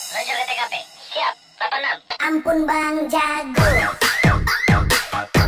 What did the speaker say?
Menuju ke TKP. Siap, 86. Ampun Bang Jago.